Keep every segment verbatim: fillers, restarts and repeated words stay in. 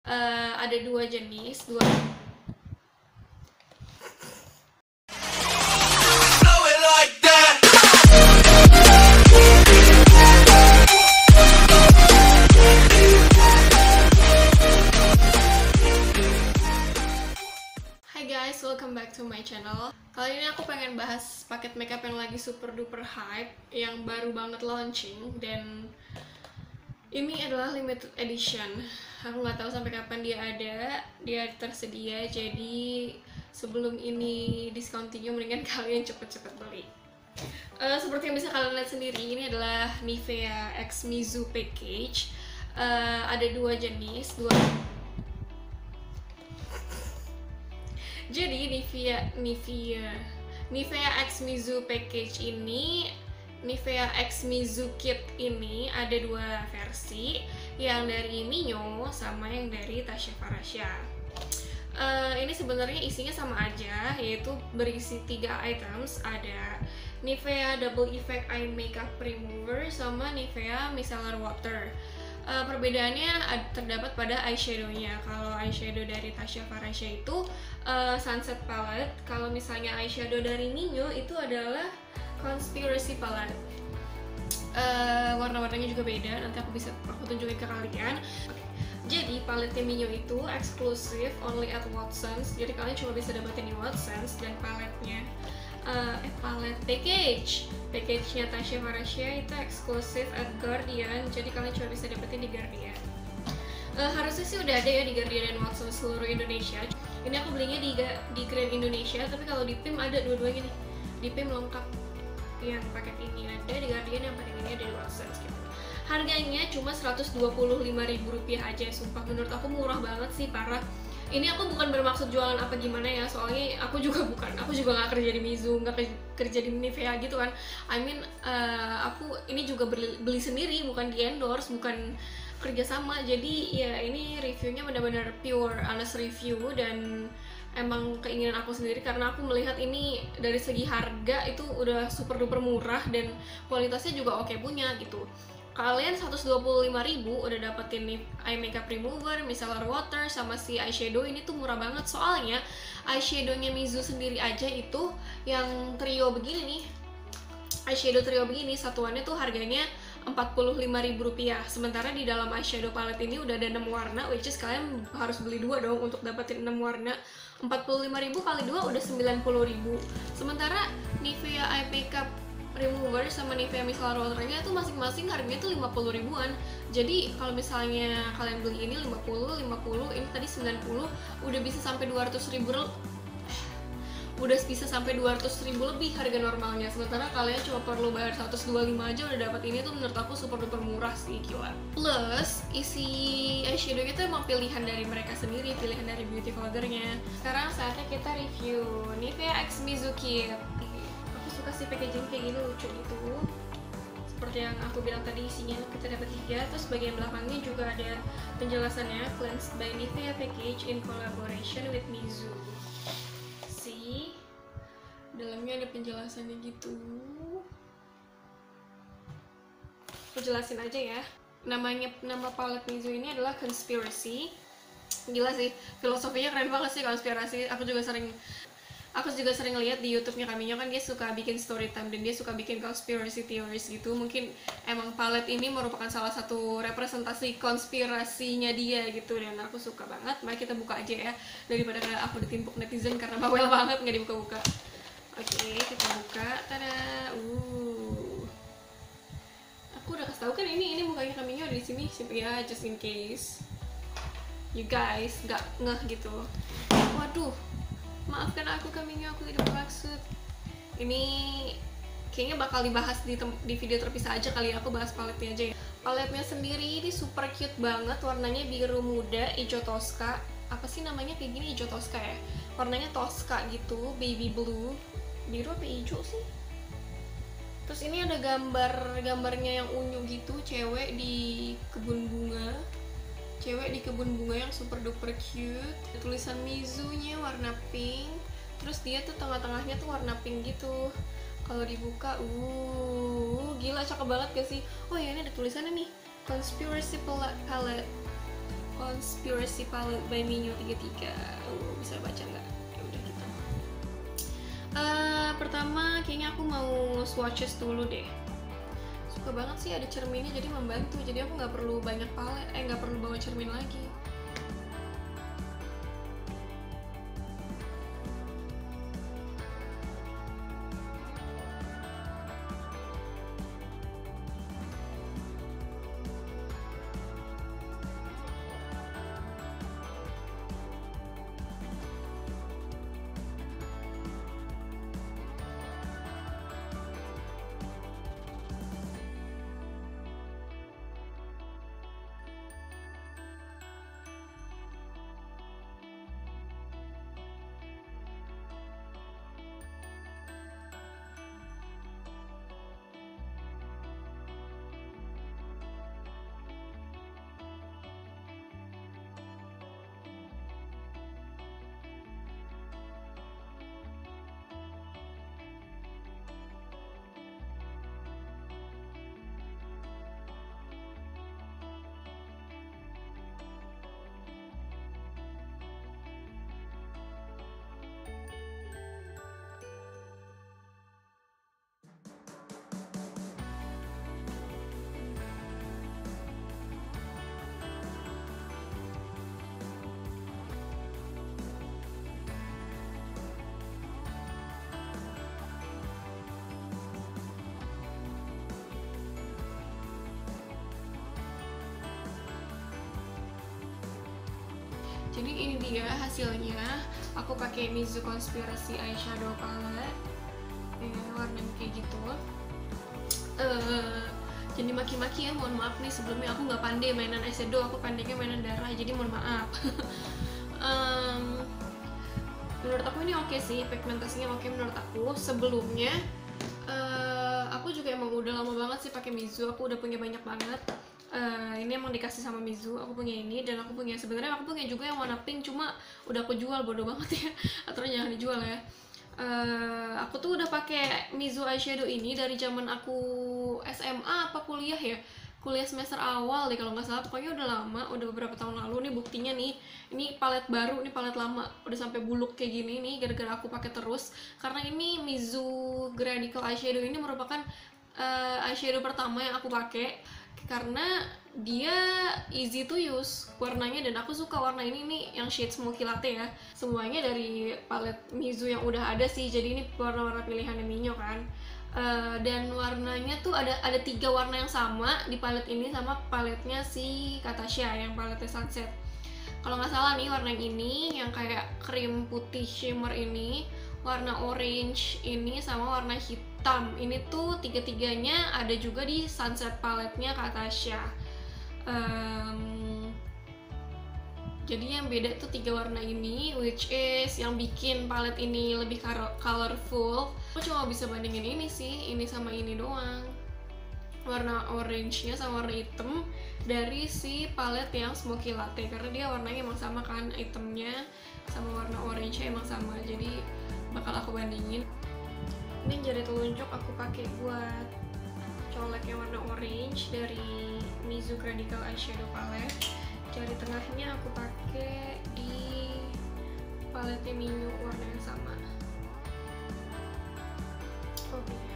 uh, ada dua jenis, dua Hai guys, welcome back to my channel. Kali ini aku pengen bahas paket makeup yang lagi super duper hype, yang baru banget launching, dan ini adalah limited edition. Aku nggak tahu sampai kapan dia ada, dia tersedia. Jadi sebelum ini discontinue, mendingan kalian cepet-cepet beli. Uh, seperti yang bisa kalian lihat sendiri, ini adalah Nivea X Mizu Package. Uh, ada dua jenis, dua. Jadi Nivea Nivea Nivea X Mizu Package ini, Nivea X Mizu Kit ini ada dua versi, yang dari Mio sama yang dari Tasya Farasya. Uh, ini sebenarnya isinya sama aja, yaitu berisi tiga items. Ada Nivea Double Effect Eye Makeup Remover sama Nivea Micellar Water. Uh, perbedaannya terdapat pada eyeshadownya. Kalau eyeshadow dari Tasya Farasya itu uh, Sunset Palette. Kalau misalnya eyeshadow dari Mio itu adalah Conspiracy Palette. Uh, warna-warnanya juga beda. Nanti aku bisa aku tunjukin ke kalian. Okay. Jadi paletnya Mio itu eksklusif only at Watsons. Jadi kalian cuma bisa dapetin di Watsons. Dan paletnya Uh, eh, palet package package-nya Tasya Farasya itu eksklusif at Guardian, jadi kalian cuma bisa dapetin di Guardian. Uh, harusnya sih udah ada ya di Guardian dan Watsons seluruh Indonesia. Ini aku belinya di di Grand Indonesia, tapi kalau di P I M ada dua-duanya nih. Di P I M lengkap, yang paket ini ada di Guardian, yang paket ini ada di Watsons gitu. Harganya cuma seratus dua puluh lima ribu rupiah aja, sumpah menurut aku murah banget sih, parah. Ini aku bukan bermaksud jualan apa gimana ya, soalnya aku juga bukan, aku juga nggak kerja di Mizu, nggak kerja di Nivea gitu kan. I mean, uh, aku ini juga beli, beli sendiri, bukan di endorse, bukan kerjasama. Jadi ya ini reviewnya benar-benar pure honest review, dan emang keinginan aku sendiri karena aku melihat ini dari segi harga itu udah super duper murah dan kualitasnya juga oke punya gitu. Kalian seratus dua puluh lima ribu udah dapetin nih eye makeup remover, micellar water, sama si eyeshadow. Ini tuh murah banget, soalnya eyeshadownya Mizu sendiri aja itu yang trio begini nih, eyeshadow trio begini, satuannya tuh harganya empat puluh lima ribu rupiah. Sementara di dalam eyeshadow palette ini udah ada enam warna, which is kalian harus beli dua dong untuk dapetin enam warna. Empat puluh lima ribu kali dua udah sembilan puluh ribu. Sementara Nivea eye makeup remover sama Nivea micellar water-nya tuh masing-masing harganya tuh lima puluh ribuan. Jadi kalau misalnya kalian beli ini lima puluh, lima puluh, ini tadi sembilan puluh, udah bisa sampai dua ratus ribu udah bisa sampai dua ratus ribu lebih harga normalnya. Sementara kalian cuma perlu bayar seratus dua puluh lima aja udah dapat ini, tuh menurut aku super duper murah sih, gila. Plus isi eyeshadow-nya tuh emang pilihan dari mereka sendiri, pilihan dari beauty vloggernya. Sekarang saatnya kita review Nivea X Mizu Kit. Kasih packaging kayak gini, lucu gitu. Seperti yang aku bilang tadi, isinya kita dapat tiga. Terus bagian belakangnya juga ada penjelasannya, cleansed by Nivea package in collaboration with Mizu. See, dalamnya ada penjelasannya gitu. Aku jelasin aja ya. Namanya, nama palette Mizu ini adalah Conspiracy. Gila sih, filosofinya keren banget sih, konspirasi. Aku juga sering Aku juga sering lihat di YouTube-nya Kaminya, kan dia suka bikin story time dan dia suka bikin conspiracy theories gitu. Mungkin emang palette ini merupakan salah satu representasi konspirasinya dia gitu, dan aku suka banget. Mari kita buka aja ya, daripada aku ditimpuk netizen karena bawel banget nggak dibuka-buka. Oke, kita buka. Tada. Uh. Aku udah kasih tau kan ini ini mukanya Kaminya ada di sini, ya, just in case you guys nggak ngeh gitu. Waduh. Maafkan aku, Kaminya, aku tidak bermaksud. Ini kayaknya bakal dibahas di, di video terpisah aja kali ya, aku bahas paletnya aja ya. Paletnya sendiri ini super cute banget, warnanya biru muda, hijau Tosca. Apa sih namanya kayak gini, hijau Tosca ya? Warnanya Tosca gitu, baby blue. Biru apa hijau sih? Terus ini ada gambar gambarnya yang unyu gitu, cewek di kebun bunga. Cewek di kebun bunga yang super duper cute. Tulisan Mizu-nya warna pink. Terus dia tuh tengah-tengahnya tuh warna pink gitu. Kalau dibuka, uh, gila cakep banget gak sih? Oh ya, ini ada tulisannya nih, Conspiracy Palette. Conspiracy Palette by Mio tiga puluh tiga. Oh, bisa baca nggak? Ya udah gitu. Uh, pertama kayaknya aku mau swatches dulu deh. Suka banget sih ada cerminnya, jadi membantu. Jadi aku nggak perlu banyak palet, eh nggak perlu bawa cermin lagi. Jadi ini dia hasilnya. Aku pakai Mizu Conspiracy Eyeshadow Palette. Ya, warnanya kayak gitu. Uh, jadi maki-maki ya, mohon maaf nih sebelumnya aku nggak pandai mainan eyeshadow, aku pandainya mainan darah, jadi mohon maaf. um, menurut aku ini oke okay sih, pigmentasinya oke okay menurut aku. Sebelumnya uh, aku juga emang udah lama banget sih pakai Mizu, aku udah punya banyak banget. Uh, ini emang dikasih sama Mizu, aku punya ini, dan aku punya sebenarnya aku punya juga yang warna pink, cuma udah aku jual, bodoh banget ya. Atau jangan dijual ya. Uh, aku tuh udah pakai Mizu eyeshadow ini dari zaman aku S M A apa kuliah ya, kuliah semester awal deh kalau nggak salah. Pokoknya udah lama, udah beberapa tahun lalu. Nih buktinya nih, ini palet baru, ini palet lama, udah sampai buluk kayak gini nih gara-gara aku pakai terus. Karena ini Mizu Radical Eyeshadow ini merupakan uh, eyeshadow pertama yang aku pakai, karena dia easy to use warnanya, dan aku suka warna ini nih yang shade smoky latte ya. Semuanya dari palet Mizu yang udah ada sih, jadi ini warna-warna pilihannya Mio kan. Uh, dan warnanya tuh ada ada tiga warna yang sama di palet ini sama paletnya si Katasha yang paletnya Sunset. Kalau nggak salah nih warna yang ini yang kayak krim putih shimmer ini, warna orange ini, sama warna hitam ini tuh tiga-tiganya ada juga di Sunset paletnya Katasha. Um, jadi yang beda tuh tiga warna ini, which is yang bikin palet ini lebih colorful. Aku cuma bisa bandingin ini sih, ini sama ini doang. Warna orange-nya sama warna hitam dari si palet yang smoky latte, karena dia warnanya emang sama kan, hitamnya sama warna orange-nya emang sama. Jadi bakal aku bandingin. Ini jari telunjuk aku pakai buat colek yang warna orange dari Mizu Radical Eyeshadow Palette. Jari tengahnya aku pakai di paletnya Mio warna yang sama. Oke. Okay.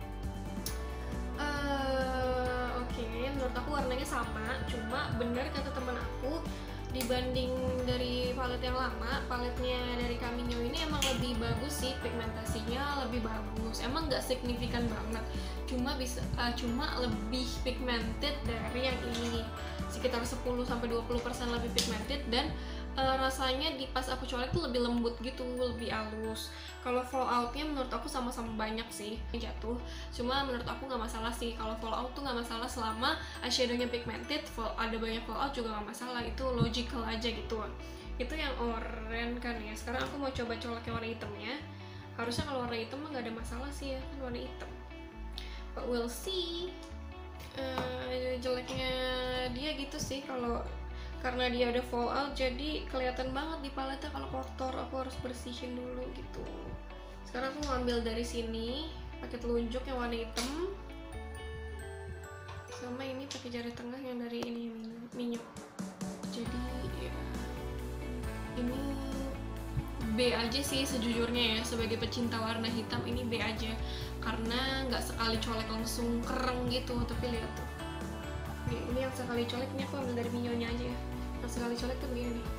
Uh, Oke, okay. Menurut aku warnanya sama, cuma bener kata teman aku, dibanding dari palet yang lama, paletnya dari Camino ini emang lebih bagus sih, pigmentasinya lebih bagus. Emang nggak signifikan banget, cuma bisa uh, cuma lebih pigmented dari yang ini, sekitar sepuluh sampai dua puluh persen lebih pigmented, dan uh, rasanya di pas aku colek tuh lebih lembut gitu, lebih halus. Kalau falloutnya menurut aku sama-sama banyak sih jatuh, cuma menurut aku nggak masalah sih. Kalau fallout tuh nggak masalah selama eyeshadownya pigmented, fall, ada banyak fallout juga nggak masalah, itu logical aja gitu. Itu yang oranye kan ya. Sekarang aku mau coba colek yang warna hitamnya. Harusnya kalau warna hitam mah nggak ada masalah sih ya, kan warna hitam. But we'll see. Uh, jeleknya dia gitu sih, kalau karena dia ada fallout jadi kelihatan banget di paletnya kalau kotor. Aku harus bersihin dulu gitu. Sekarang aku ngambil dari sini pakai telunjuk yang warna hitam, sama ini pakai jari tengah yang dari ini Mio. Jadi ya ini B aja sih sejujurnya ya, sebagai pecinta warna hitam ini B aja, karena nggak sekali colek langsung kereng gitu. Tapi lihat tuh, nih, ini yang sekali colek, ini aku ambil dari Mio-nya aja ya, yang sekali colek tuh begini nih,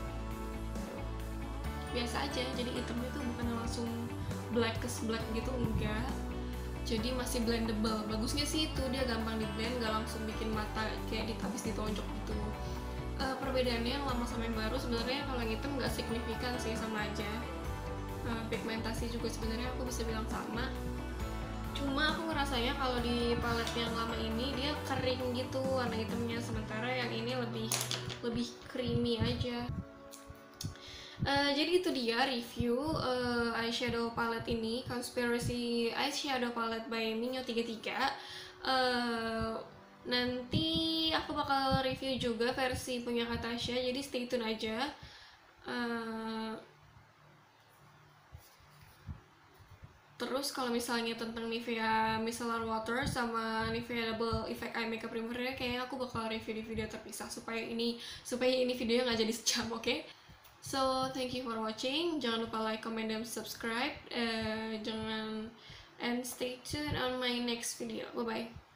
biasa aja. Jadi hitamnya tuh bukan langsung black ke black gitu, enggak, jadi masih blendable. Bagusnya sih itu dia gampang di blend, nggak langsung bikin mata kayak di habis ditonjok gitu. Uh, perbedaannya yang lama sama yang baru sebenarnya kalau yang hitam nggak signifikan sih, sama aja. Uh, pigmentasi juga sebenarnya aku bisa bilang sama, cuma aku ngerasanya kalau di palet yang lama ini dia kering gitu warna hitamnya, sementara yang ini lebih lebih creamy aja. Uh, jadi itu dia review uh, eyeshadow palette ini, Conspiracy Eyeshadow Palette by Mio tiga puluh tiga. Uh, nanti aku bakal review juga versi punya Kak Tasya, jadi stay tune aja. Uh, terus kalau misalnya tentang Nivea Micellar Water sama Nivea Double Effect Eye Makeup Remover, kayaknya aku bakal review di video terpisah supaya ini supaya ini videonya nggak jadi sejam, oke? Okay? So thank you for watching. Jangan lupa like, comment, dan subscribe. Uh, jangan and stay tuned on my next video. Bye bye.